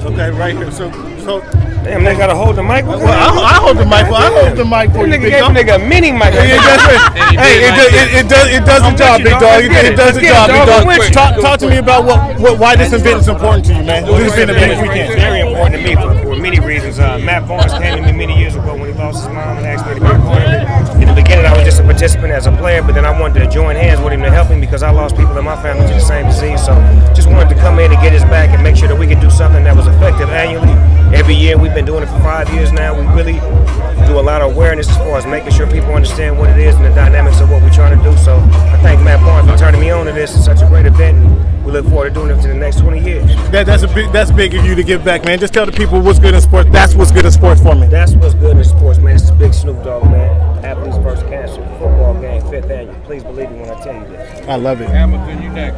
Okay, right here. So damn, they gotta hold the mic. well, I hold the mic. I hold the mic for you, Nigga big gave dog. a nigga a mini mic. It does the job, big dog. It does the job, big dog. Talk to me about why this event is important to you, man. This event It's weekend. very important to me for many reasons. Matt Barnes came to me many years ago when he lost his mom and asked me to be a part of it. In the beginning, I was just a participant as a player, but then I wanted to join hands with him to help him because I lost people in my family to the same disease. So just wanted to come in and get his back and make sure that we could do something that was effective annually. Every year, we've been doing it for 5 years now. We really do a lot of awareness as far as making sure people understand what it is and the dynamics of what we're trying to do. So I thank Matt Barnes for turning me on to this. It's such a great event, and we look forward to doing it for the next 20 years. That's big of you to give back, man. Just tell the people what's good in sports. That's what's good in sports for me. That's what's good in sports, man. This is Big Snoop Dogg, man. Athletes vs. Cancer football game, 5th annual. Please believe me when I tell you this. I love it. Hamilton, you next.